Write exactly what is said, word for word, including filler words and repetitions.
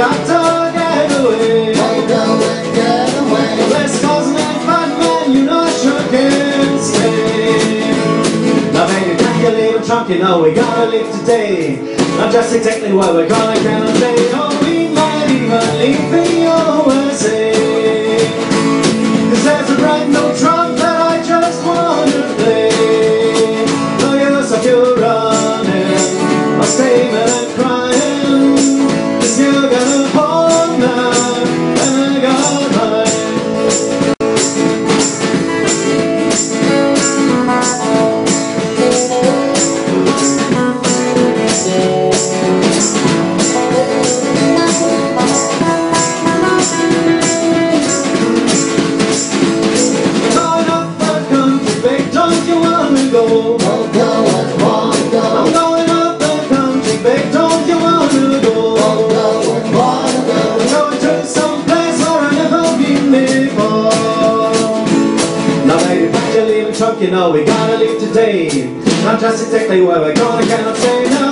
got to get away. Oh, go and get away. Let's cause me bad man, you know I sure can stay. Now baby, can you leave a trunk? You know we gotta leave today. Not just exactly where we're gonna cannot say. Oh, we might even leave the U S A. Cause there's a brand new trunk that I just wanna play. No use of you running or screaming and crying, cause you're gonna hold now and I got mine. Go. Oh, go and wanna go. I'm going up the country, babe, don't you wanna go? Oh, go and wanna go. I'm going to some place where I've never been before. Now baby, pack your leaving trunk, you know we gotta leave today. Not just exactly where we're going, I cannot say no.